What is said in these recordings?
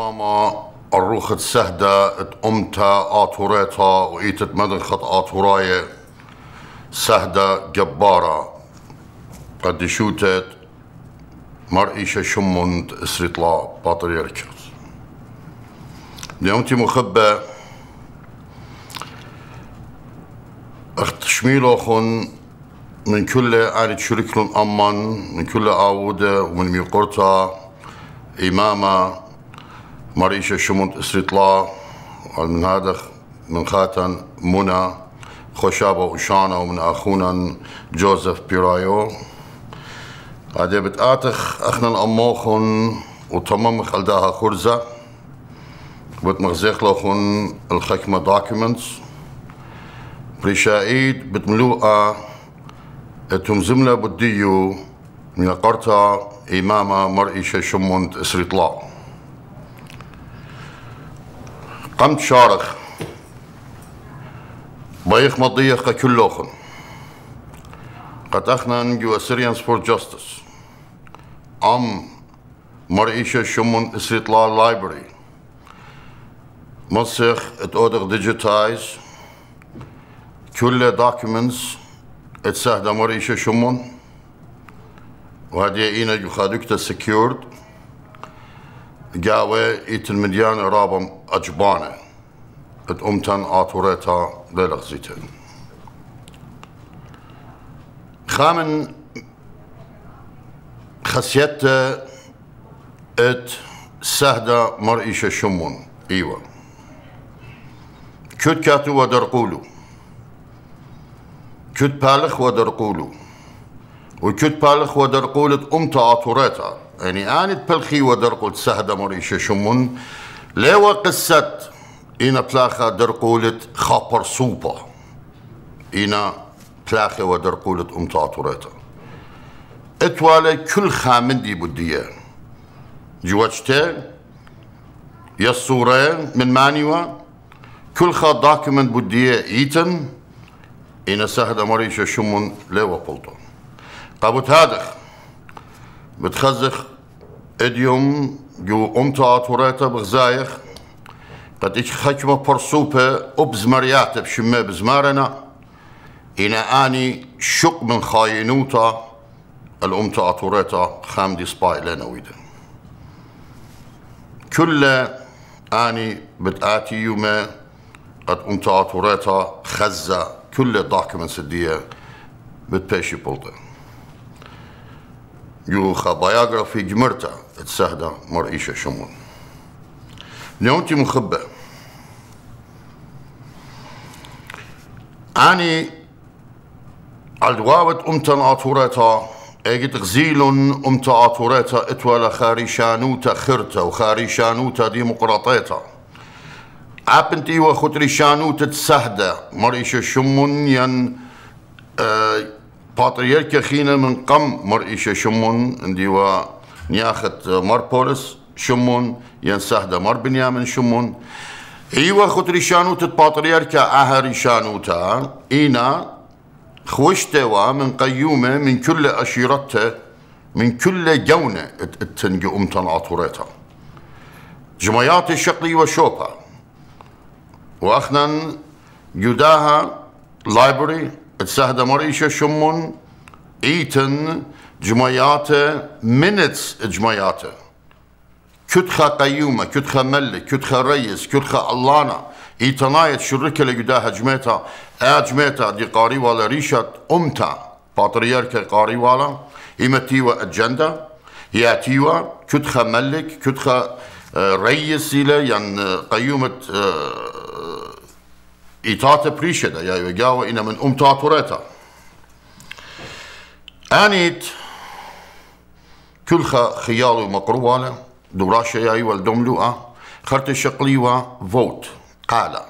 ماما الروخة سهدة أمتا آتوريتا وإيتت مدن خط آتوراية سهدة جبارة قد شوتت مار إيشاي شمون إسريطلا باتريركس نيومتي مخبة اخت شميلوخن من كل آلة شركلون أمان من كل آودة ومن ميقورتا إمامة مار إيشاي شمون إسريطلا من هذا من خاتن منى خوشابة وشانا ومن أخونا جوزيف بيرايو هذا بتآتخ أخنا الأموخن وتمام خلداها خرزة بتمغزيخ لوخن الخكمة دوكيومنتس بريشايد بتملوءة تمزملة بديو من قرطة إمامة مار إيشاي شمون إسريطلا قمت شارخ بايخ مضيخ كلوخن قد اخنا نجو Assyrians for Justice مار إيشاي شمون إسريطلا لايبرري مصيخ اتقودغ ديجيتايز كل documents اتسهد مار إيشاي شمون وهذه اينا جو خادوكتا secured جاوة ايت المديان رابم اجبانه ات امتن آتوريتا للغزيتين خامن خسيته ات سهدة مار إيشاي شمون ايوه كد كاتو ودرقولو كد بالخ ودرقولو وكد بالخ ودرقولت امتا آتوريتا يعني آنت بلخي ودرقولت سهدة مار إيشاي شمون ليوا قصة إنا بلاخا درقولت خابر صوبة إنا بلاخا ودرقولت امتا آتوريتا اتوالي كل خامندي بديه جوجته يصورين من مانيوا كل خا دوكيمنت بديه ايتن إنا سهدة مار إيشاي شمون ليوا بولتون قابوت هادخ بتخزخ اديوم جو امتا آتوريتا بغزايخ قد إيش خكمة برصوبة وبزمريات بشمة بزمارنا إنا آني شق من خاينوتا الأمتا آتوريتا خامدي سباي لنا ويدا كل آني بتآتي يومي قد أمتا آتوريتا خزة كل دوكيومنتس الدية بتبيشي بولتا يو خبايوغرافي جمرتا اتسهدة مار إيشاي شمون نيونتي مخبة أني الدواوت أمتن آتوريتا اجت غزيلون أمتا آتوريتا اتولا خاريشانوتا خرتا وخاريشانوتا ديمقراطيتا عبنتي وخطريشانوتا تسهدة مار إيشاي شمون ين باتريركا خينا من قم مار إيشاي شمون انديوا نياخت ماربولس شمون ين سهدة مار بنيامن شمون ايوا خطريشانوتا باتريركا اهريشانوتا اينا خوشتوا من قيومة من كل أشيرته من كل جونة التنجي أمتن آتوريتا جمعيات الشقلي وشوبا وأخنا جداها لايبرري اتسهدة مار إيشاي شمون ايتن جمعياته منتس جمعياته كتخا قيومة كتخا ملك كتخا ريس كتخا اللانا ايتنايت شركة لجداها جميتا جميتا دي قاري والا ريشت امتا باتريركا قاري والا ايمتيوا اجندا ياتيوا كتخا ملك كتخا ريس إلى يعني قيومة ايتاتا بريشدا يا يجاوا إنا من امتا توريتا انيت كل خيالو مقروالا دوراشا ياي والدملوءة خرت الشقليوا فوت قالا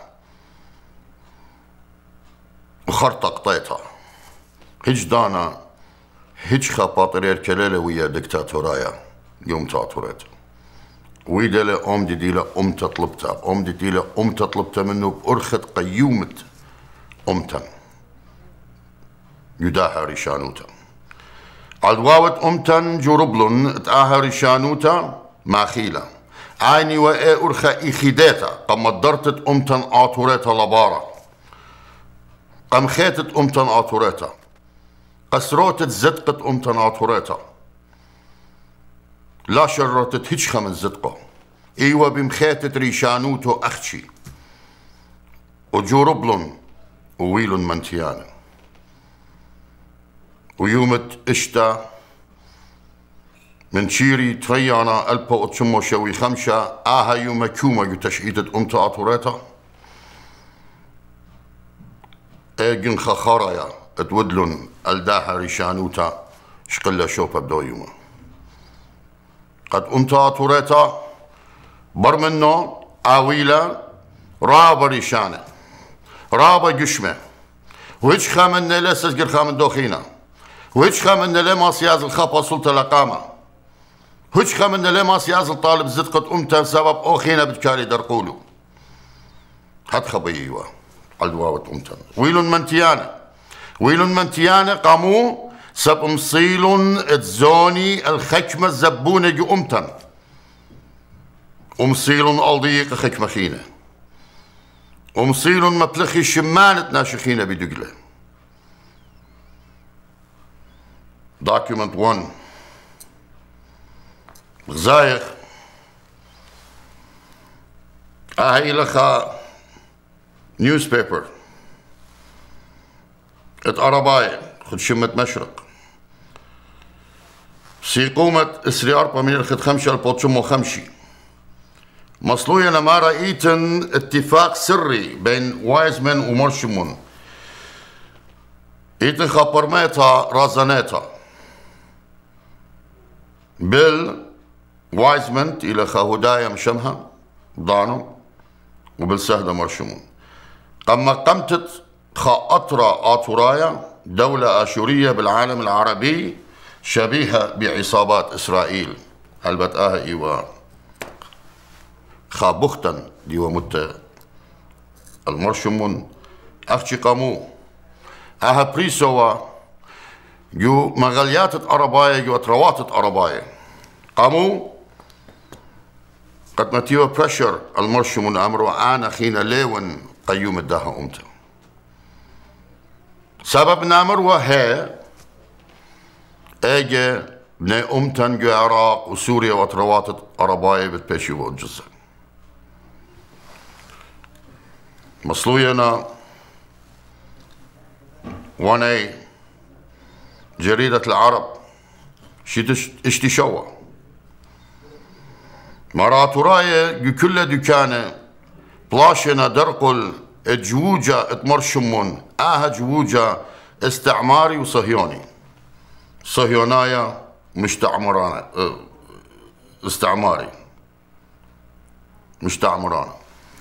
وخرت قطيتا هج دانا هج خاطرير كليلة ويا دكتاتورايا يوم تاتوريتا ويدلا أم ديلا أم تطلبتا أم ديلا أم تطلبتا منه بأرخت قيومة أمتن يداها ريشانوتا عدواوت أمتن جربلن تآها ريشانوتا ماخيلة عيني وإي أرخى إخيداتا قم درتت أمتن آتوريتا لبارا قم خيتت أمتن آتوريتا قسروتت زدقت أمتن آتوريتا لا شرتت هيش خمن زدقه إيوة بمخيتت ريشانوتو أختشي وجوربلن وويل منتيان ويومت اشتا من شيري تريانا ألبا أتشمو شوي خمشة آها يوم كوما يتشعيدت أمتا أطوريتا ايجن خخارايا اتودلن الداها ريشانوتا شقلا شوبا بدو يوما قد أمتا أطوريتا برمنو آويلا رابا ريشانة رابا جشمة ويش خامن لسس قر خامن دوخينا ويش خامن لما سياز الخابا سلطة لقامة ويش خامن لما سياز الطالب زدقت أمتا سبب أوخينا بتكاري درقولو هاد خبييوا الدواوة أمتا ويل منتيانة قامو سب مصيل اتزوني الخكمة الزبونة جو أمتا ومصيل ألضيق خكمة خينة ومصيل مطلخي شمانة ناشخينة بدقلة. document 1 غزايخ هاي لخا newspaper اتقرباي خد شمة مشرق سيقومة اسري أربع من الخد خمشة البوتشمو خمشي مصلوية لما رأيتن اتفاق سري بين وايزمان ومارشمون ايتن خبرميتا رازانيتا بال وايزمان إلى خهدايا مشمها ضانو وبالسهدة مرشمون قم قمتت خاطرة آتورايا دولة آشورية بالعالم العربي شبيهة بعصابات إسرائيل هلبت إيوا خابختن ديوا مت المرشمون أختي قامو بريسوا جو مغاليات أرباية جو أتروات أرباية قامو قد متيو بريشر المرشمون أمرو أنا خينا ليون قيوم الداها أمتا سبب نامر وهي اجي بني أمتن جو عراق وسوريا وأتروات أرباية بتبشي والجزء مصلوينا وانا جريدة العرب اشتي شوا مراتوراية كل دكانة بلاشنا درقل جوجة اتمرشمون جوجة استعماري وصهيوني صهيونايا مستعمرانا استعماري مستعمرانا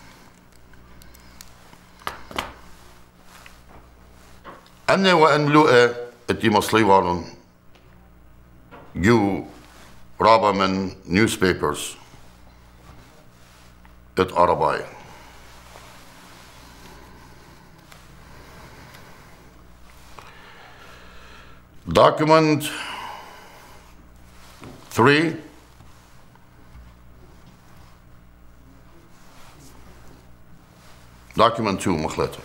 أنا وأن لؤى اتي مصلي والون جو رابا من نيوزبيبرز ات عرباي document 3 document 2 مخلطة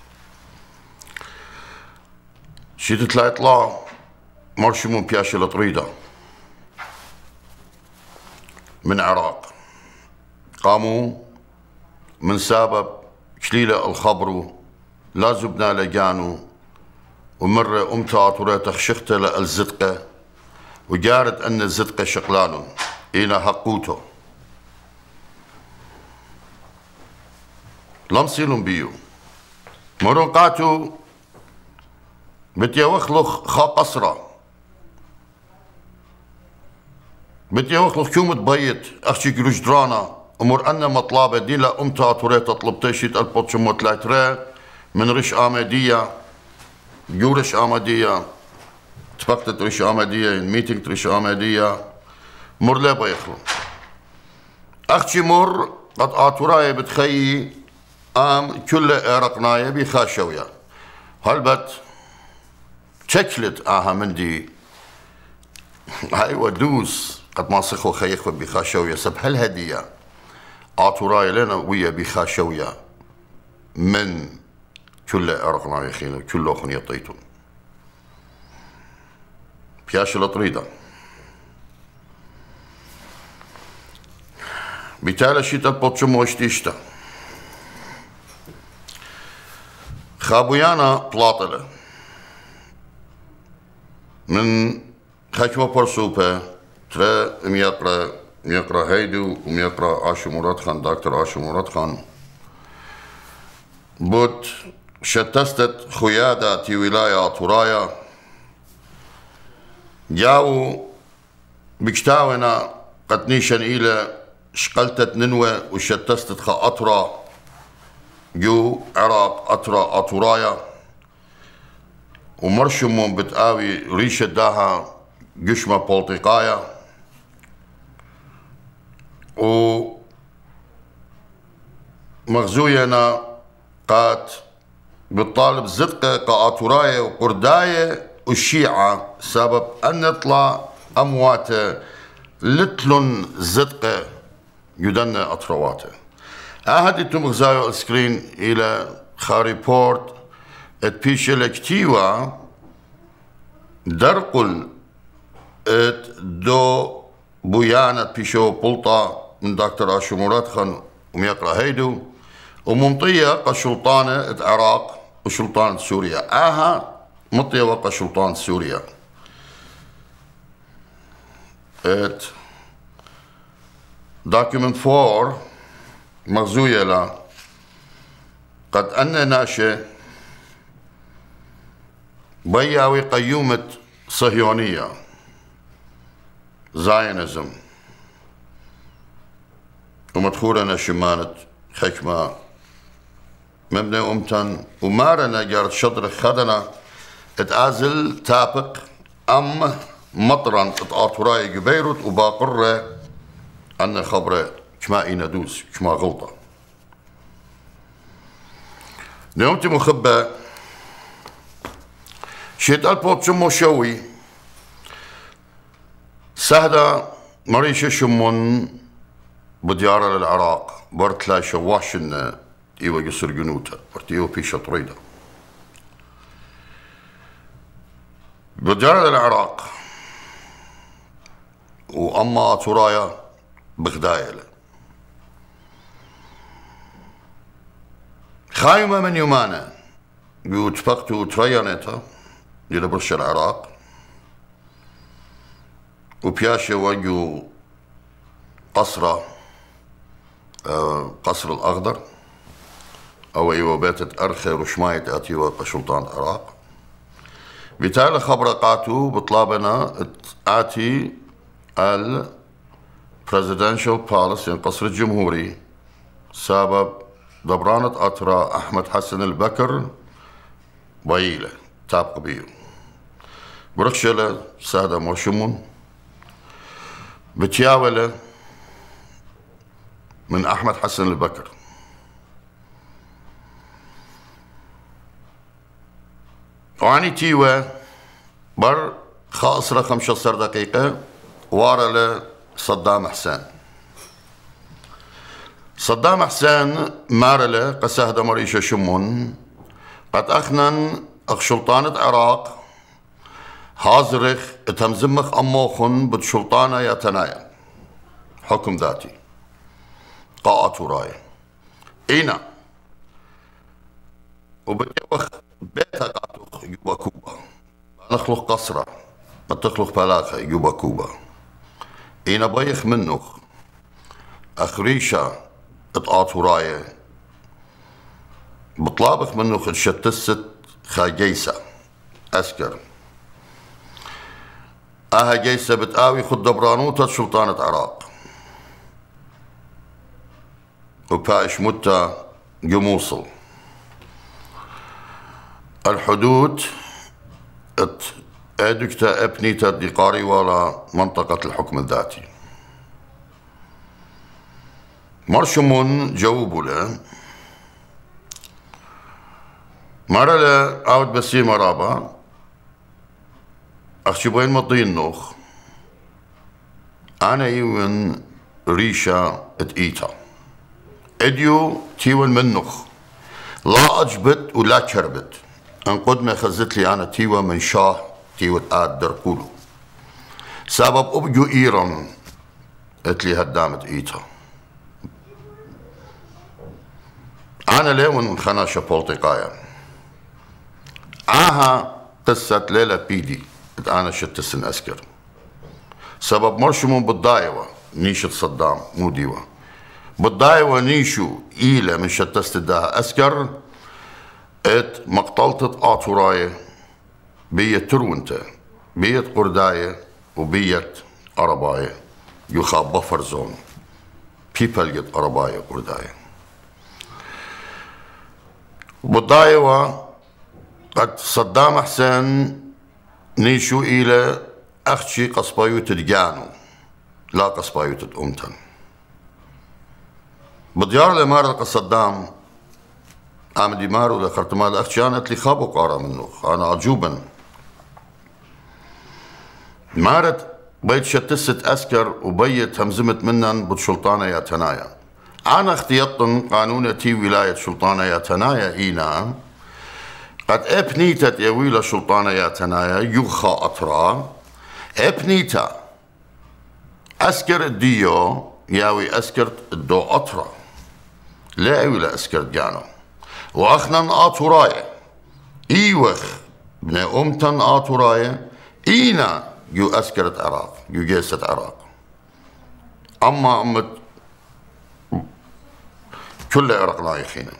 شيت طلع مرشمون بياشي لطريدة من عراق قاموا من سبب شليلة الخبرو لا زبنا لجانو ومرة أمتا طريتخ شخته للزدقة وجارت أن الزدقة شقلانو إينا حقوتو لمصيلهم بيو مرنقاتو بدي أخلق خا قصرة بدي أخلق كومة بيت أخشي جرانا أمور أنا مطلابة دي لا أمتا طريت أطلب تشيت البوتشمو تلاتري من رش آمدية جورش آمدية تفقدت رش آمدية ميتنج رش آمدية مر لا بيخلو أخشي مر قد آتوراي بتخيي كل رقناية بخاشوية هلبت شكلت من دي هاي ودوس قد ما صخو خيخو بخاشوية سب هالهدية عطوراي لنا ويا بخاشويا من كل أرقنا يخين كل أخن يطيتون بياش الطريدة بتالي شيتا بطشم واشتيشتا خابويانا بلاطلة من خشمة برسوبة ترى ميقرأ هيدو وميقرأ آشو مراد خان دكتور آشو مراد خان بود شتستت خيادة في ولاية طرايا جاو بكتاونا قتنيشن إلى شقلتت ننوى وشتستت خا أطرا جو عراق أطرا أطرايا ومرشمون بتقاوي ريشة داها قشمة بولتيقايا ومغزوينا قات بالطالب زدقة قاطراية وقرداية والشيعة سبب أن نطلع أمواته لتلن زدقة يدنا أطرواته أهدي تمغزايو السكرين إلى خاريبورت ات بيشلكتيوا درقل ات دو بويانة بيشو بلطة من دكتور آشو مراد خان وميقرأ هيدو وممطية قشلطانة ات عراق وشلطانة سوريا مطية وقشلطانة سوريا ات document 4 مغزوية لا قد أن ناشئ بياوي قيومة صهيونية زاينزم ومدخولنا شمانة حكمة مبنى أمتن ومارنا جارت شطر خدنا اتآزل تابق أم مطرا اتآطراي جبيروت وباقرة أن خبره كما إندوس كما غلطة نومتي مخبة شيت البوت شمو شوي سهدة مار اشاي شمون بديارة للعراق برتلا شواشن ايوه قصر جنوتا برتيو بيشا طريدة بديارة للعراق وأما ترايا بغدايلة خايمة من يومانا بيوتفقتوا تريانتا يلبرش العراق وبياشي وجو قصر الأخضر أو أيوة بيتت أرخي رشمايت أتيوة قشلطان العراق بالتالي خبر قاتو بطلابنا آتي ال presidential palace يعني قصر الجمهوري سبب دبرانة أطرا أحمد حسن البكر بايلة تابق بيو برخشلة سادة مرشمون بتياولة من أحمد حسن البكر وعني تيوة بر خاصرة 15 دقيقة وارا صدام حسين صدام حسين مارله قسهد مار اشاي شمون قد أخنن أخشلطانة عراق هازرخ تمزمخ أموخن بتشلطانة يتنايا حكم ذاتي قاءة وراي إينا وبتوخ بيتها قاتوخ يوبا كوبا نخلق قصرة ما تخلق بلاخة يوبا كوبا إينا بيخ منوخ أخريشة اتقاط وراي بطلابخ منوخ الشتست خاجيسة أسكر جيسة بتقاوي خد دبرانوتا سلطانة عراق وبايش متى جموصل الحدود ادكتا ابنيتا ديقاري ولا منطقة الحكم الذاتي مرشمون جاوبوا له مرة له عاود بسي مرابا أخشي بوين مطين نوخ أنا يون ريشة اتقيتا اديو تيون منخ لا اجبت ولا كربت ان قد ما خزت لي انا تيوه من شاه تيوه آد دركولو سبب ابجو ايران اتلي هدامت ايتا انا ليون من خناشة بولتقايا عاها قصة ليلة بيدي انا شت سن اسكر سبب مرشمون بالضايوة نيشة صدام مو ديوة بالضايوة نيشو إيلة من شتست داها أسكر ات مقتلطة آتوراية بيت ترونته بيت قرداية وبيت أرباية يخاب بفر زون بيبل يت أرباية قرداية بالضايوة قد صدام حسين نيشو إيلة أختشي قصبايوت دجانو لا قصبايوت أمتن بديار الإمارة صدام عمدي مارو لخرت مال أختشانت لي خابو قارا منه أنا عجوبا مارت بيت شتست أسكر وبيت همزمت منن بتشلطانة يا تنايا أنا اختيطن قانونتي ولاية شلطانة يا تنايا إينا قد ابنيتت يويل شلطانة يا تنايا يخا أطرا ابنيتا أسكر الديو ياوي أسكر الدو أطرا لا ولا أسكر جانو وأخنن آتوراية إيوخ بن أمتن آتوراية إينا يو أسكرت عراق يو جيست عراق أما أمت كل عراق لايخين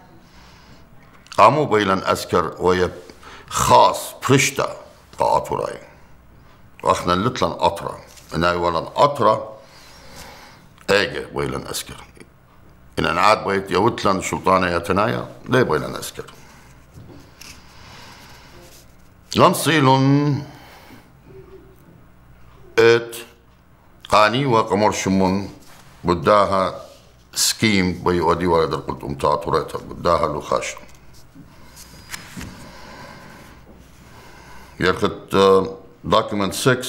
قاموا بيلن أسكر ويب خاص برشتا آتوراية وأخنن لتلن أطرا إناي ولن أطرا اجي بيلن أسكر إن أنا عاد بيت يوتلن شلطانة يا تنايا ليه بيلن أسكر لنصيلن ات قاني وقمر شمون بداها سكيم بيودي ولد القلت امتاطريتها بداها لخاشة يرخت document 6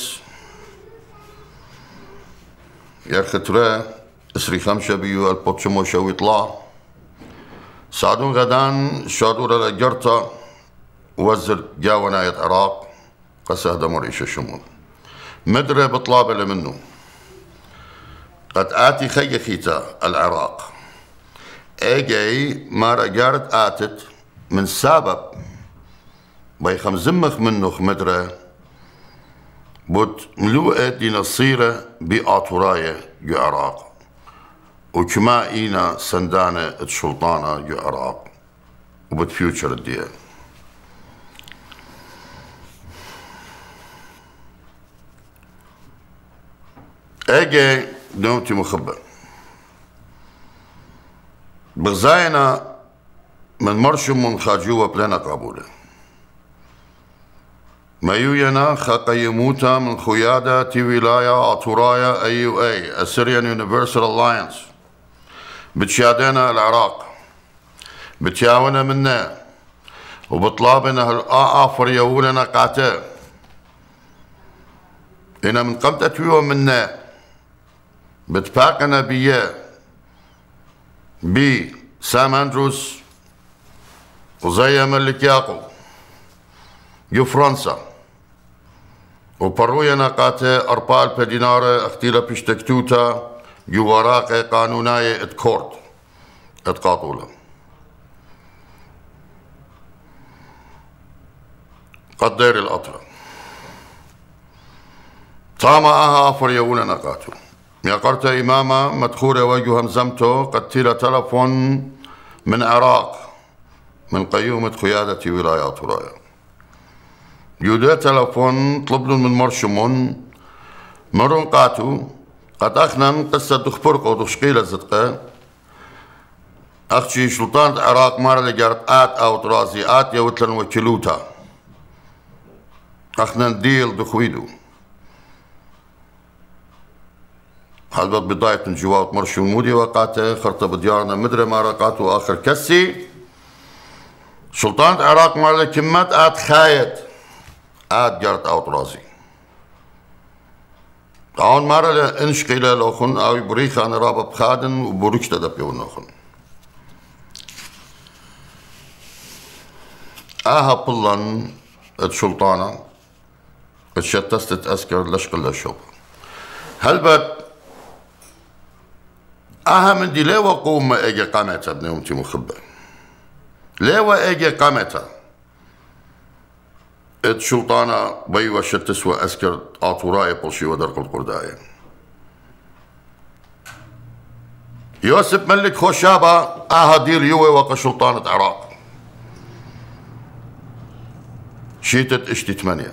يرخت رأي اسري خمسة بيو البوتشمو شو يطلع سعدون غدان شادورة لجرتا وزر جاونا يد عراق قسه دمر إيش شمون مدري بطلابة منه قد آتي خي خيتا العراق اجي ما رجعت آتت من سبب بيخم زمخ منه مدري بوت ملوءة دي نصيرة بآتوراية جو عراق وكما إينا سندانة السلطانة جو عراق وبت فيوتشر الديال اجي نوتي مخبر بغزاينا من مرشم من خاجوة بلنا قابولة ما يوينا خاقيموتا من خيادة تي ولاية أطورايا AUA Assyrian Universal Alliance بتشادنا العراق بتشاونا منا وبطلابنا هالآفر يولنا قاتا إنا من قمت أتويو منا بتفاقنا بي سام أندروس وزي ملك ياقو يو فرنسا وبرويا نقاته أربال بدينارة اختيلا بيشتكتوتا يو وراقة قانوناية اتكورد اتقاطولا قدير الأطرة طاما أها فريونا نقاتو يقرت إماما مدخورة وجه همزمتو قتيل تلفون من عراق من قيومة قيادة ولايات رايا يودا تلفون طلبن من مرشمون مرون قاتو قد أخنن قصة دخبرق ودخشقيلة زدقة أخشي سلطانة العراق مارا لجارت أو طرازي يوتلن وكلوتا أخنن ديل دخويدو حلبت بداية من جوات مرشم مودي وقاته خرطة بديارنا مدري ما رقاته آخر كسي سلطانة العراق مارا لكمات خايد جارت أو طرازي عون مارا لإنشقيلة لوخن أو بريخة أنا رابا بخادن وبوريكشتا دبيون نوخن بلن السلطانة اتشتست أسكر لشق الشوب هل بد من دي ليوا قوم اجي قامتا ابن امتي مخبة ليوا اجي قامتا السلطانة بيوا شتسوى أسكر آطوراي بلشي ودرق القرداية يوسف ملك خوشابة ديل يوي وقا سلطانة عراق شيتت اشتي 8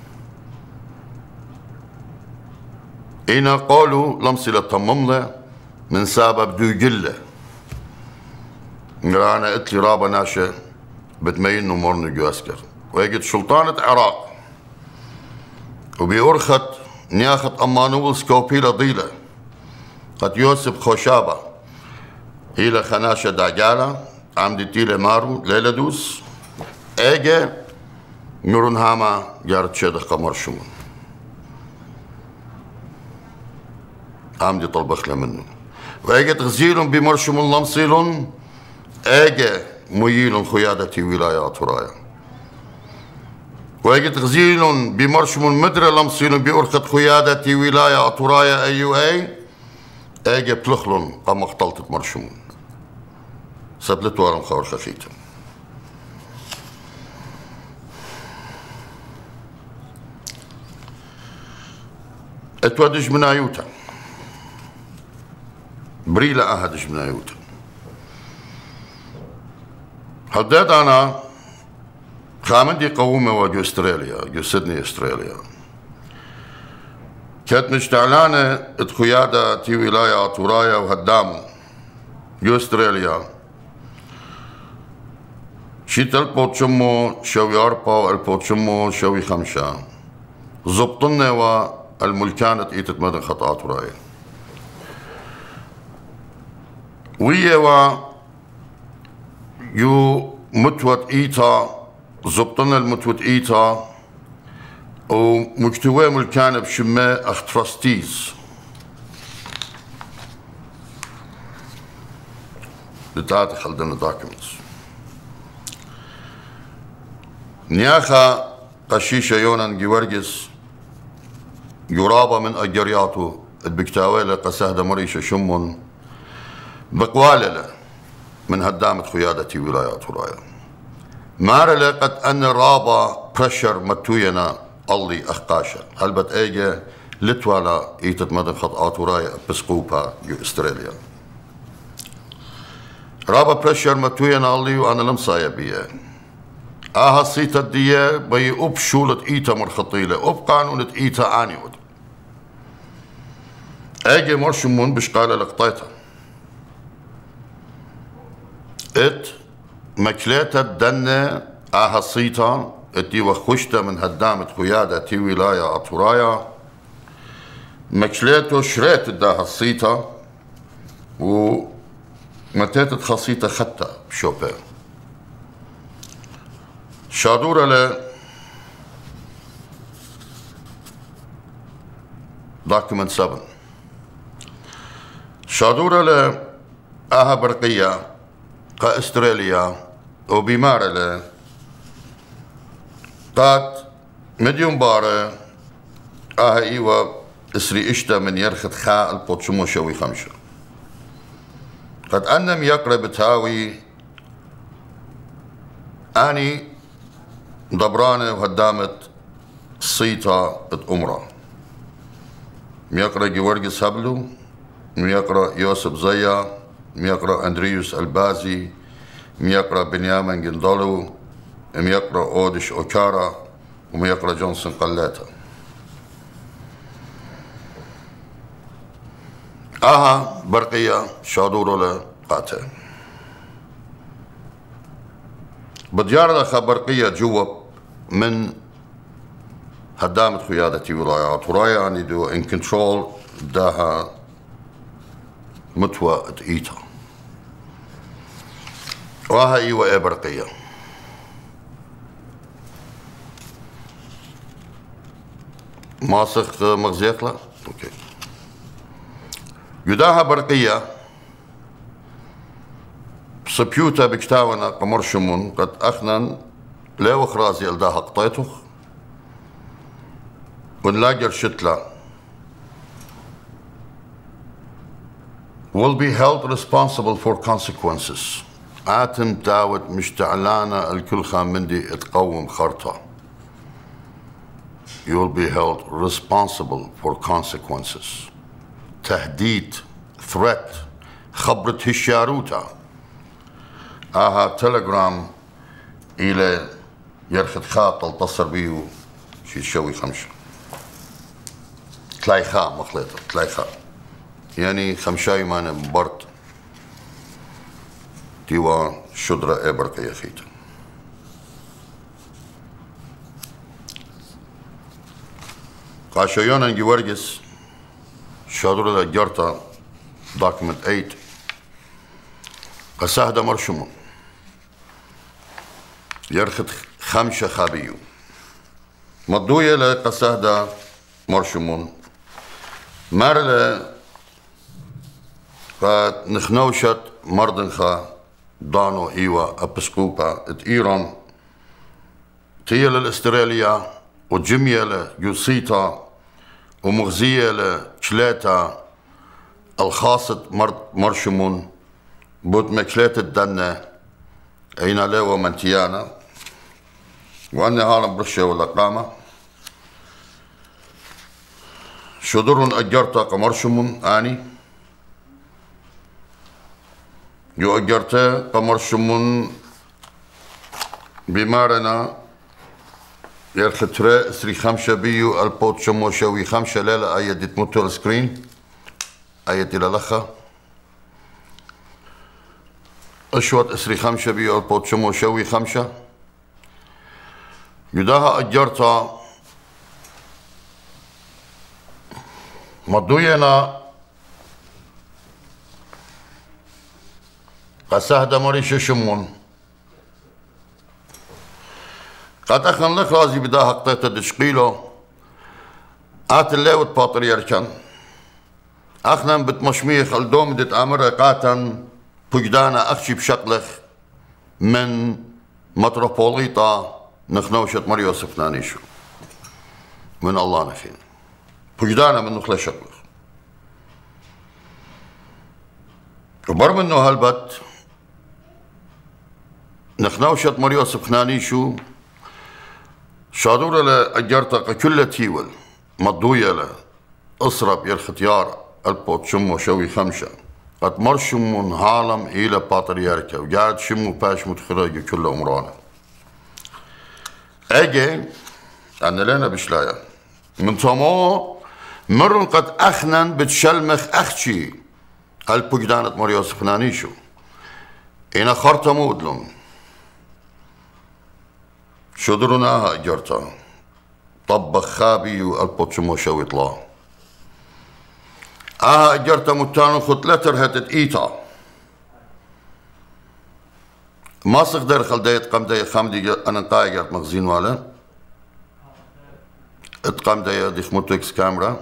إنا قالوا لمصي لتممله من سبب دو جلة أنا قلت لي رابا ناشا بتمين نمرني جو أسكر ويجد سلطانة عراق وبيورخت نياخت أمانول سكوبيلا ضيلة قد يوسف خوشابة هيلا خناشة داجالة عمدي تيلة مارو ليلة دوس اجي نورن هاما جارت شيدة قمر شمون عمدي طلبخ منه واجي تغزيلهم بمرشم لمصيلهم اجي ميلهم خيادتي ولايات ورايا واجي تغزيلهم بمرشم مدرة لمصيلهم بأرخة خيادتي ولايات ورايا اي اجي بتلخلهم قام اختلطت مرشمون سبلت وارم خور خفيتهم اتودج من ايوتا بريلا أهدش من أيوتا هداد أنا خامندي قومة وجو استراليا جو سيدني استراليا كانت مشتعلانة اتخيادة تي ولاية طورايا وهدامو جو استراليا شيت البوتشمو شوي 4 البوتشمو شوي 5 زبطنا والملكانة ايتت مدن خطأات ورايا ويا يو متوت ايتا زبطنا المتوت ايتا ومجتوى ملكان بشماء اخترستيز لتعطي خلدنا دوكيومنتس نياخا قشيشة يونان جيورجس يرابا من أجرياته البكتاويلة قسهدة مريشة شمون بقوالله من هدامة خيادتي ولايات ورايا مارلة قد أن رابا بريشر متوينا اللي أخقاشا هلبت ايجا لتوالا ايتت مدن خطأات ورايا بسقوبا يو استراليا رابا بريشر متوينا اللي وأنا لمصايا بيه صيتا دي بي أب شولة ايتا مرخطيلة أب قانونة ايتا آنيود ايجا مرشمون بشقالة لقطيتها ات مكليتا الدنة صيتا اتي وخشتا من هدامة قيادة تي ولاية أطورايا مكليتو شريت دا الصيتا ومتيت خصيتا خطة بشوبين شادورة ل document 7 شادورة ل برقية قا استراليا وبمارلة قات مديوم بارة ايوه اسري اشتا من يرخد خاء البوتشمو شوي 5 قد انم يقرب تاوي اني ضبرانة وهدامت صيتا امرا ميقرا جورجس هبلو ميقرا يوسف زيا ميقرا اندريوس البازي ميقرا بنيامين جندولو ميقرا اودش اوكارا وميقرا جونسون قلاتا برقية شادورو لقاتا بديار لخا برقية جوب من هدامة قيادتي ولايات ورايا يعني دو ان كنترول داها متوى ايتا ايوه اي برقية ماسخ مغزيقلا اوكي يداها برقية سبيوتا بكتاونا قمر شمون قد اخنن لو خرازي الداها قطيته ونلاقر شتلا will be held responsible for consequences. آتم داود مشتعلانة الكل خامندي تقوم خرطة. You will be held responsible for consequences. تهديد threat خبرة هشاروتا تليجرام إلى يرخد خاطل تصر بيو شي شوي خمسة تلايخا مخلطة تلايخا يعني خمشاي مانا برد تيوا شدرة إبرك يا خيتا قاشيونا نجي ورقس شادرة جرتا document 8 قساهدا مرشمون يرخد خمسة خابيو مضوية لقساهدا مرشمون مارلا قد نخنوشت مردنخا دانو إيوا أبسكوبا إيران تيا للإستراليا وجمية ليوسيتا ومغزية لشلاتا الخاصة مرشمون بود مكلات الدنة أين لوا منتيانا وأن هالا برشة ولا قامة شدرون أجرتا قمرشمون آني يو أجرتا قمرشمون بمارنا يرخترا سري خمسة بيو البوت شمو شوي خمسة ليلة آية دي تموتو السكرين آية دي للخة أشوات اسري خمسة بيو البوت شمو شوي خمسة يداها أجرتا مضوينا قساهدا مار اشاي شمون قد أخن لك رازي بداها قطيتا دشقيلو الليوت باطريركان أخنا بتمشميخ الدوم دت أمر قاتن بجدانا أخشي بشكلخ من متروبوليطا نخنوشة مريو سفنانيشو من الله نخين بجدانا من نخلة شكلخ وبر منه هالبت نخنوشة مريو سفنانيشو شادورة لأجرتا كل تيول مضوية له أصرب يرختيار البوت شمو شوي خمسة قد مرشمون هالم إلى باطرياركا وجارد شمو باش متخرج كل أمرانا أجي أنا لنا بشلايا من تمو مرن قد أخنن بتشلمخ أخشي البجدانة مريو سفنانيشو إنا خرطة مودلون شدرناها أجرتا طبخ خابي والبوت شمو شوي طلع أجرتا متانو خطلتر هتت إيتا ما صقدر خلديت قمدي خامدي أنا قايقات مغزين والا اتقمدي ديخ موتوكس كاميرا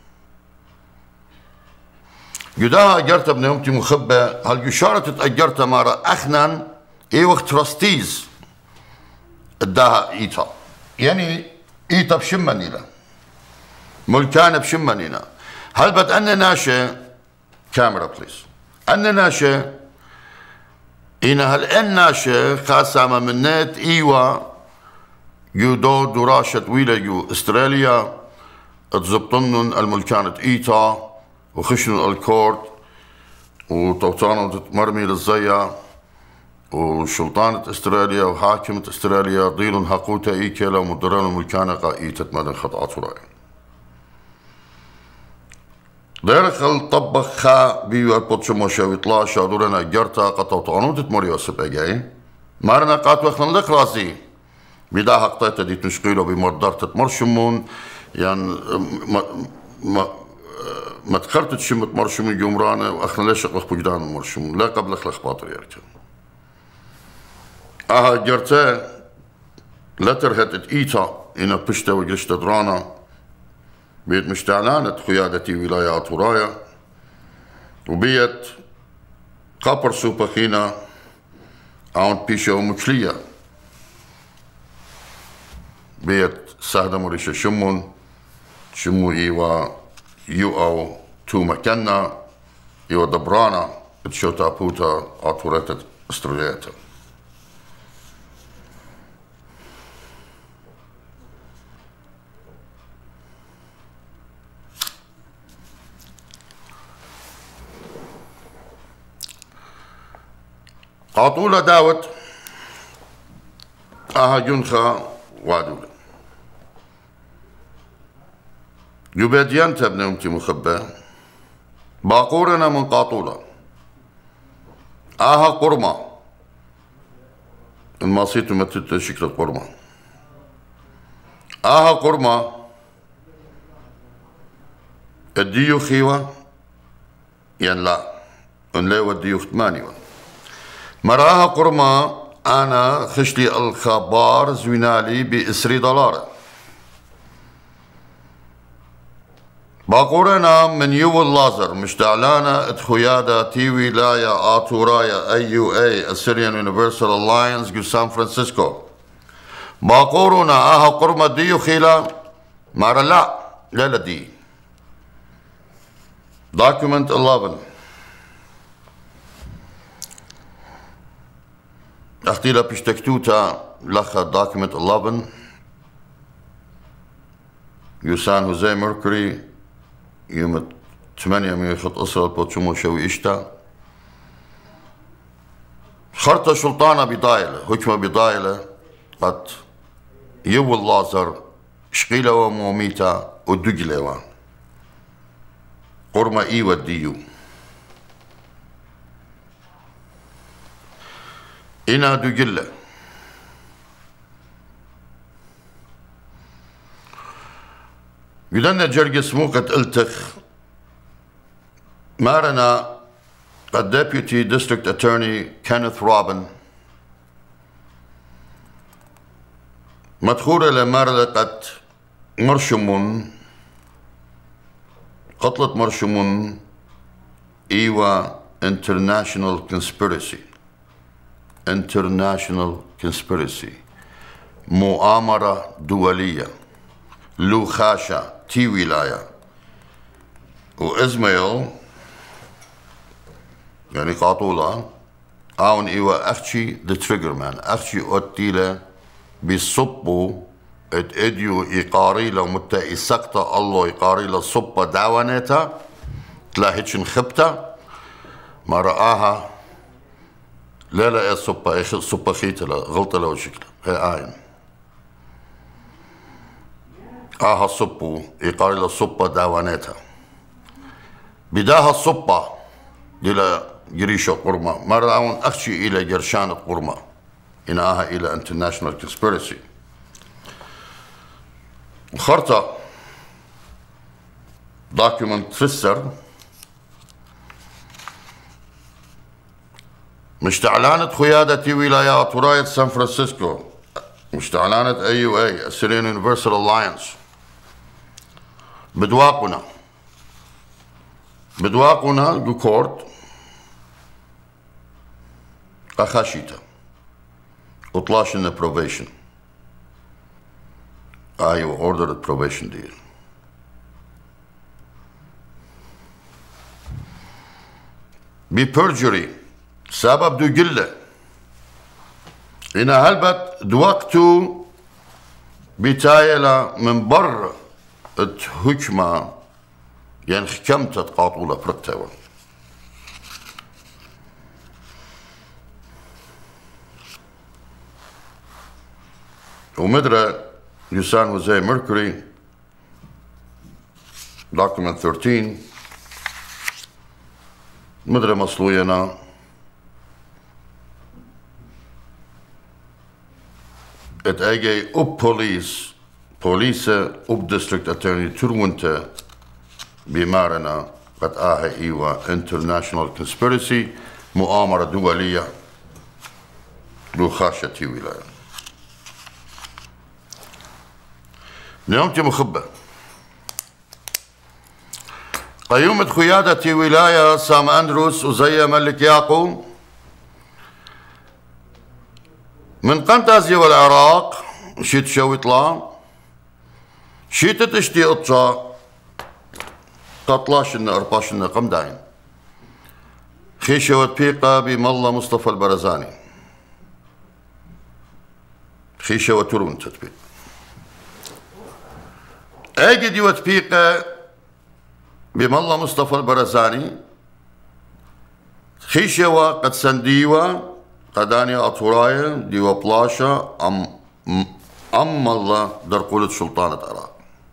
يداها أجرتا ابن يومتي مخبة هل يشارة أجرتا مارا أخنان إيه وقت ترستيز اداها إيتا يعني إيتا بشمنينا ملكان بشمنينا هل بد أن ناشا كاميرا بليز أن ناشا إن هل أن ناشا خاصة من نت إيوا يودو دراشة ويلا يو استراليا تزبطنن الملكانة إيتا وخشنوا الكورت وتوتانو مرمي للزيا وسلطانة استراليا وحاكمة استراليا ضيلن حقوتا إيكيلا ومدران الملكانة قائيتة مدن خطعات رأي ديرك الطبخ خا بيو البوتشو موشاوي طلا شادورنا جرتا قطو طعنوتت مريو سبقاي مارنا قات وخلن لك راسي بدا حقيتا دي تشقيلو بمردارتت مرشمون يعني ما تخرتت شمت مرشمون جمرانا واخلن ليش اخلق بجدان مرشمون لا قبل اخلق باطر يركن جرتا لتر هتت ايتا انا بشتا وجرشتا درانا بيت مشتعلانة قيادة ولايات ورايا وبيت قبر سوبخينا عن بيشة ومشلية بيت سهدة مار اشاي شمون شمو إيوا يو أو تو مكنا إيوا دبرانا تشوتا بوتا أطوريتا استروليتا قاطولة داوت آها جنخا وادولة يباديان تبني أمتي مخبى باقورنا من قاطولة آها قرمة الماصيت متت شكل القرمة آها قرمة الديو خيوة ين لا ان لا وديو ختمانيوة مراها قرمة أنا خشلي الخبار زوينالي $20 باقورنا من يو اللازر مشتعلانا اتخيادة تي ولاية آتورايا AUA Assyrian Universal Alliance جو سان فرانسيسكو باقورنا آها قرمة ديو خيلا مارا لا دي document 11 اختيلا بيشتكتوتا لخا document 11 يوسان هوزي ميركوري يوم 8 ميخط أسرة بوتشمو شوي إشتا خرطة سلطانة بضايلة حكمة بضايلة قد يو اللازر شقيلة وموميتا ودقلة قرمة إيوة ديو إنا دقلة يدنا جرجس موقت التخ مارنا Deputy District Attorney Kenneth Robin مدخورة لمارلقة مرشمون قتلت مرشمون إيوا International Conspiracy مؤامرة دولية لو خاشة تي ولاية وإزمايل يعني قاطولة آون إيوا أختي the trigger man أختي أتيلة بيصبوا اديو إيقاري لو متى إسقطة الله إيقاري لصبة دعوانيتا تلاهيتش نخبتا ما رآها لا صبة خيتة غلطة لو شكلها هي آين آها صبو إيقاري لصبة دعوانيتا بداها الصبة ديلا جريشة قرمة ما رأون أخشي إلى جرشانة قرمة إنها إلى International Conspiracy خرطة document فسر مشتعلانة قيادة ولايات وراية سان فرانسيسكو مشتعلانة AUA Assyrian Universal Alliance بدواقنا بكورت أخاشيتا وطلاشنا probation أيوة ordered probation deal بperjury سبب دو قلة إن هلبت دوقتو بتايلة من بر الحكمة يعني حكمت قاطولة بركتاوة ومدرة يوسان وزي ميركوري document 13 مدرة مصلوينا ات اجي بوليس ديستريكت اتورني ترونتا بمارنا قد ايوا International Conspiracy مؤامرة دولية لو خاشة ولاية نيومتي مخبة قيومة قيادة ولاية سام أندروس وزي ملك يعقوب من قنطازيا والعراق شيت شو يطلع شيتت اشتي اطشا قطلاشنا ارباشنا قمداين خيشة وتبيقة بمالله مصطفى البرزاني خيشة وترون تطبيق اجد وتبيقة بمالله مصطفى البرزاني خيشة وقد سنديوة قداني اطورايا ديوا بلاشا ام الله درقولة سلطانة العراق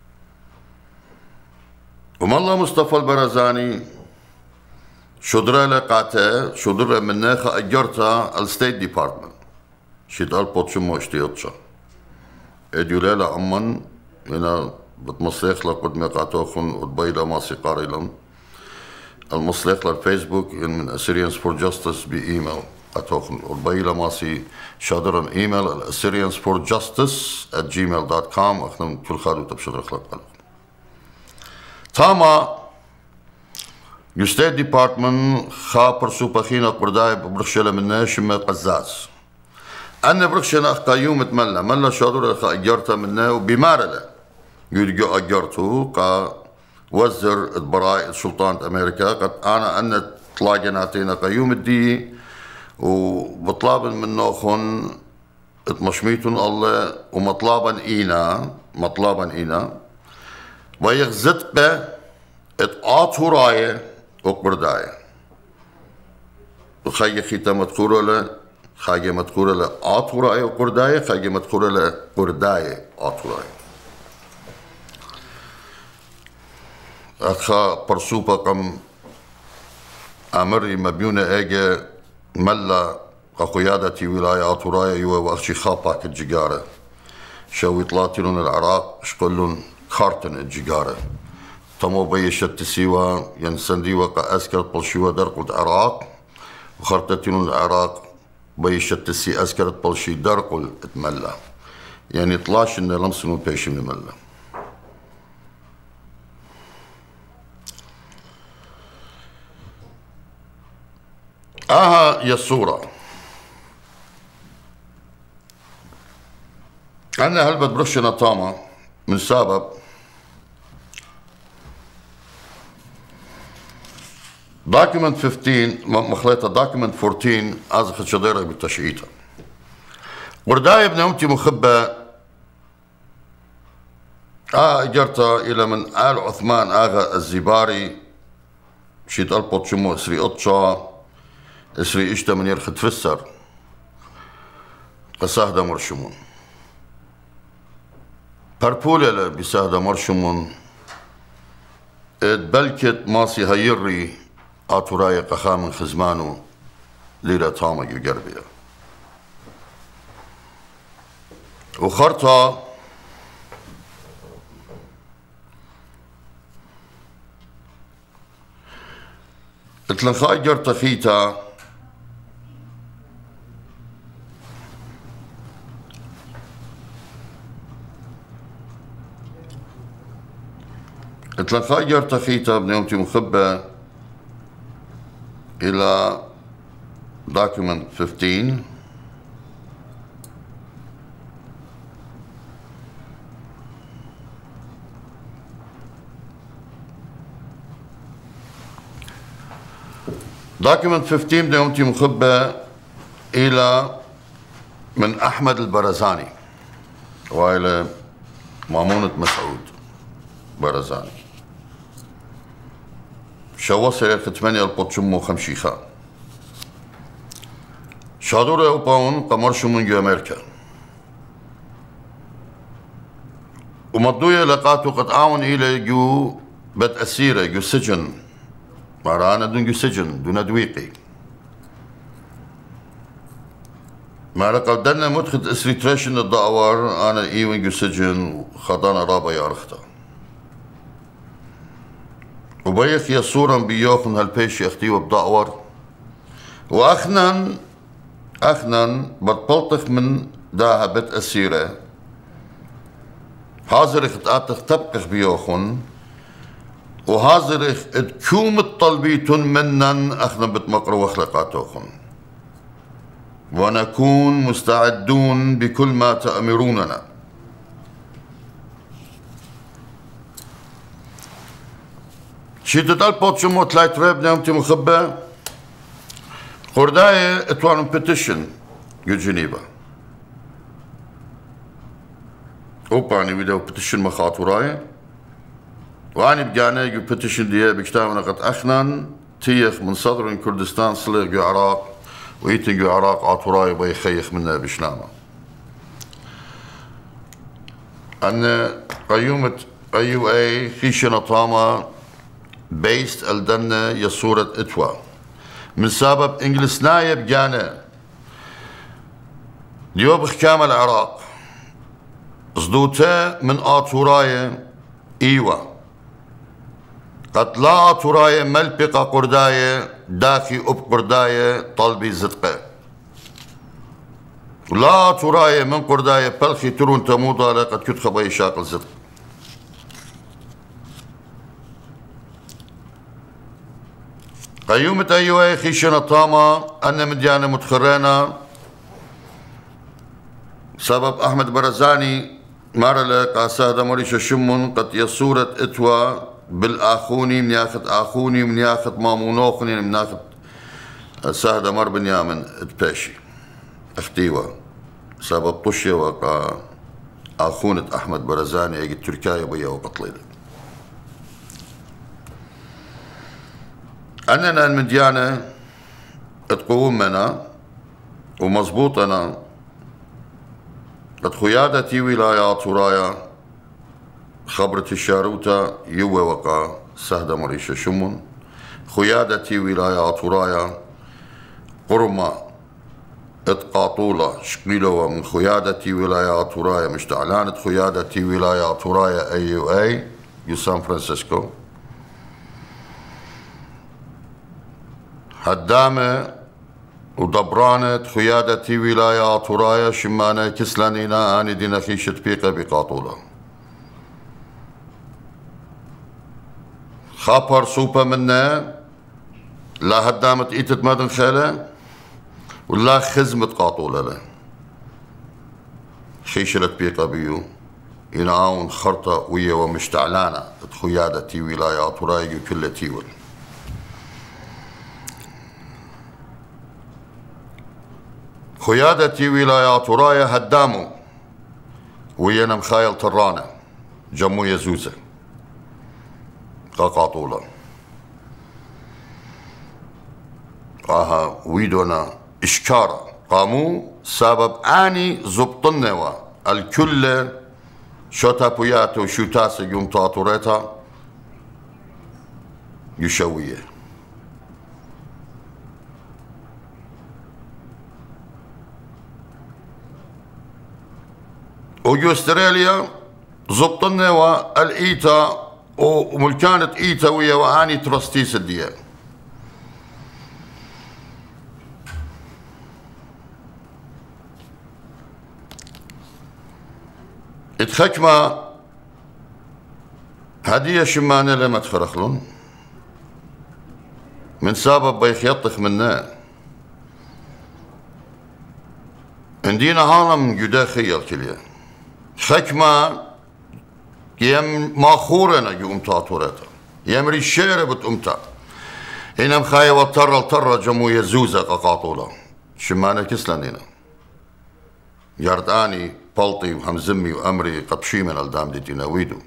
ومالله مصطفى البرزاني شدرة لقاته شدرة من ناخا اجرتها الستيت ديبارتمنت شيت البوتشمو اشتيوتشا اديو ليلة امن هنا بتمصيخ لقد مقاتوخن وتبايلا ماسي قاريلم المصليخ للفيسبوك من Assyrians for Justice بإيميل أتوخن وتبايلا ماسي شادرن إيميل Assyrians for Justice @gmail.com أخنم كل خادو تبشدر خلق تاما يستيت ديبارتمنت خابر سوباخينا قرداي ببرخشلة من ناشمة قزاز أنا برخشنا قيوم تملا ملا شادر أخا أجرتها منا وبمارلة يلقى أجرته وزر البراء سلطانة أمريكا قد أنا تلاقيناتينا قيوم الدي وبطلاب منه خن اتمشميتون الله مطلبا إينا ويغزت به اتقاطوا راية وقرداية وخي خيتا مذكورة له خاجة مذكورة له آطوا راية وقرداية خاجة مذكورة له قرداية آطوا راية أخا برسوبة قم أمري مبيونة إيجا ملا قيادة ولايات ورايا يوا وأخشي خاباك الجيجارة شوي طلاتلون العراق شقلون خارتن الجيجارة تمو بيشت سيوا ينسندي وقا أسكر بلشيوا درق العراق وخرتتلون العراق بيشت سي أسكر بلشي درق اتملا يعني طلاش إن لمسنو بيش من ملا يا الصورة أنا هل بدبرشنا طامة من سبب document 15 مخليطة document 14 أزخ شديرة بالتشعيطة ورداية ابن أمتي مخبة اجرتها إلى من آل عثمان آغا الزباري شيت ألبوت شمو اسري أطشا اسري اشتا من يرخد تفسر قساهدا مرشمون بربولة بساهدا مرشمون اتبلكت ماسي هيري آتوراي قخا من خزمانو ليلة تاما يقربيا وخرطا اتلنخاي جرتا خيتا اتلنخاي جرتا خيتا بنيومتي مخبة إلى document 15 document 15 بنيومتي مخبة إلى من أحمد البرزاني وإلى مامونة مسعود برزاني شوصل الختمانية البطشمو خمشيخا شادورة أوباون قمر شمون جو أمريكا ومضوية لقاتو قد آون إلى جو بد أسيرة جو سجن مارانا دون جو سجن دون دويقي ما لقد دنا مدخد اسري تريشن الدعوار أنا إيوين جو سجن خضانا رابا يا رختا وبيخ يا صورا بيوخن هالبيش اختي وبدعور واخنن بطلتخ من داها بيت اسيره حاضر اختاتخ تبقخ بيوخن وحاضر اتكوم الطلبيتن منن اخنا بتمقروا وخلقاتوخن ونكون مستعدون بكل ما تأمروننا شيتت البوت شمو تلايت ريب نامتي مخبة قرداية اتوان بيتيشن يو جنيفا اوباني ويدو بيتيشن مخاطوراي واني بجانا يو بيتيشن دي بكتابنا قد اخنان تيخ من صدر كردستان صليق يو عراق ويتن يو عراق عطوراي بيخيخ منا بشنامة أن قيومة أي خيشنا طامة بيست الدنة يصورة اتوا من سبب انجلس نايب جانا ديوبخ كامل العراق صدوته من آتوراية ايوه قد لا آتوراية ملبقة قرداية داخي اب قرداية طلبي زدقة لا آتوراية من قرداية بلخي ترون تموضة لقد كنت خباي شاقل زدق قيومة أيوة خيشنا طامة أن مديانة متخرينة سبب أحمد برزاني مارلك عساهد مار اشاي شمون قد يصورة اتوا بالآخوني من ياخد آخوني من ياخد مامونوخني من ياخد ساهد مار بنيامن اتباشي اختيوة سبب طشي وقا آخونة أحمد برزاني اجي تركاية بيا وقتليلة أننا المديانة تقومنا ومضبوطنا قد خيادتي ولايات ورايا خبرة الشاروتا يوه وقا سهدة مار اشاي شمون خيادتي ولايات ورايا قرمة اتقاطولة شقيلوة من خيادتي ولايات ورايا مشتعلانة خيادتي ولايات ورايا أي يو سان فرانسيسكو هدامة ودبرانة خيادتي ولايات ورايا شمانة كسلانينا آني دينا خيشة بيقة بقاطولة خابر سوبا منا لا هدامة ايتت مدن خيلة ولا خزمة قاطولة له خيشة بيقة بيو ينعاون خرطة ويا ومشتعلانة خيادتي ولايات ورايا كل تيول خيادتي ولايات ورايا هدامو ويانا مخايل طرانة جمو يزوزة قاطولة ويدونا إشكارة قامو سبب آني زبطنوا الكل شوتا بوياتو شوتاس يوم تاطوريتا يشويه وجو استراليا زبطنا والإيتا وملكانة إيتا ويا واني ترستيس الديا اتخكما هدية شمانة لما تخرخلون من سبب بيخيطخ منا عندنا عالم جدا خيال كليا خكمة يم ماخورنا يوم تاطورتا يم ريشيرة بتقومتا هنا مخايا وطر جمو يزوزة قاطولة شمانة كسلانينا يرداني بلطي وهمزمي وأمري قبشي من الدام دي تناويدو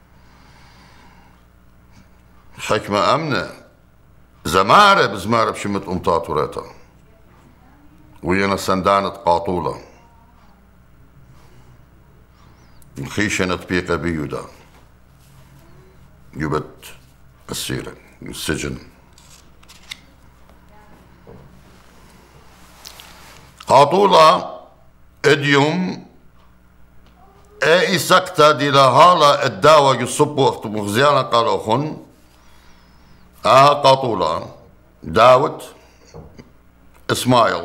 خكمة أمنة زمارة بزمارة بشمت تاطورتا وينا سندانة قاطولة خيشة نطبيقة بيودا يبت السيرة السجن قاطولة اديوم اي سكتة دي لهالا الداوة يصبوا اخت مخزيانا قالوا خن قاطولة داود اسماعيل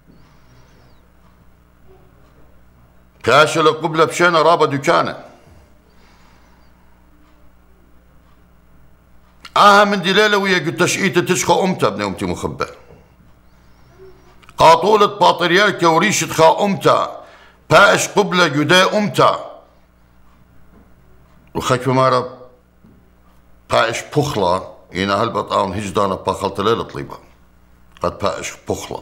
كاشل قبلة بشينا رابا دكانة من دي ليلة ويا قلت تشقيت تشخى أمتا ابن أمتي مخبأ قاطولة باطريركة وريشة خا أمتا باش قبلة جدا أمتا وخاك مارا باش بخلة إنا هلبت آون هجدانا بخلت ليلة طليبة قد باش بخلة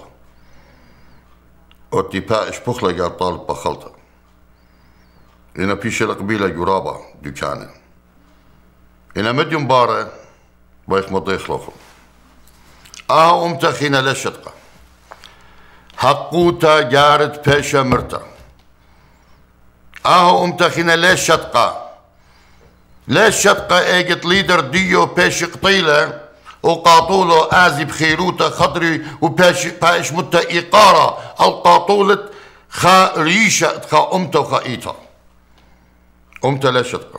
أوتي باش بخلة قال طالب بخلته إنا بيش القبيلة جرابة دكانة إنا مديم بارة بايخ مضيخ لخم أمتخينا لشتقة حقوتا جارت بيشا مرتا أمتخينا لشتقة اجت ليدر ديو بيش قطيلة وقاطولو آزي بخيروتا خضري وباش متا إيقارة القاطولة خا ريشة خا أمتا وخا أمتا لشتقة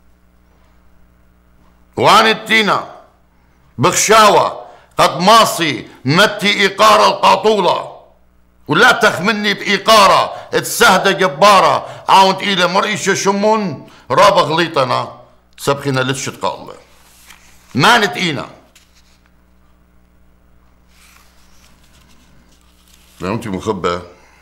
وعن التينا بخشاوة قد ماصي متي إيقارة القاطولة ولا تخمني بإيقارة السهدة جبارة عاونت إلى مر اشاي شمون رابا غليطنا سبخنا لتشتقى الله ما نتقينا لو انت مخبة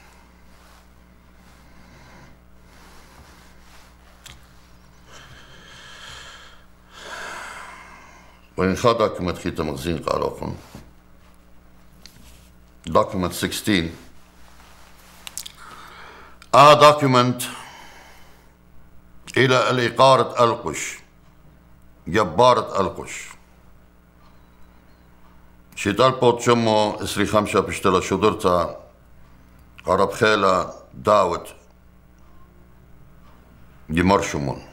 وإن خا دوكيمنت خيتا مغزين قاروكم دوكيمنت 16 دوكيمنت إلى الإقارة القش جبارة القش شيتال بوت شمو اسري خمسة بشتلا شدرتا عرب خيلة داود جمر شمون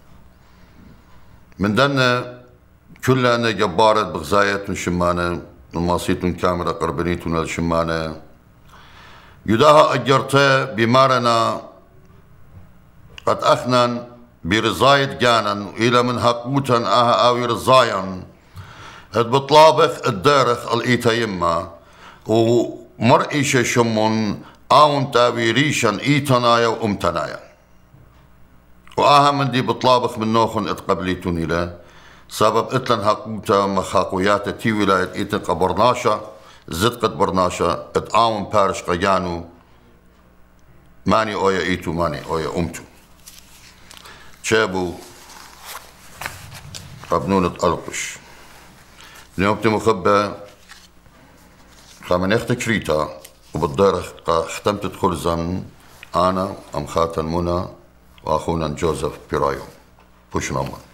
من دنا كلنا جبارة بغزاية من شمانة نماصيت من كاميرا قربنيت من الشمانة يداها أجرتا بمارنا قد أخنن برزايد جانا إلى من هقوتا أوي رزايا بطلابخ الدارخ الإيتا يما ومر اشاي شمون آون تاوي ريشان إيتنايا وأمتنايا من دي بطلابخ من نوخن اتقبليتون إلى سبب اتلن هقوتا مخاقويات تي ولاية إيتن قبرناشا زد قد برناشا اتآون بارش قيانو ماني أويا إيتو ماني أويا أمتو شابو قبنونة ألقش اليوم مخبى خامن اختك شريطة وبالدار ختمت تدخل زن أنا أم خاتن منى وأخونا جوزيف بيرايو بوش نوما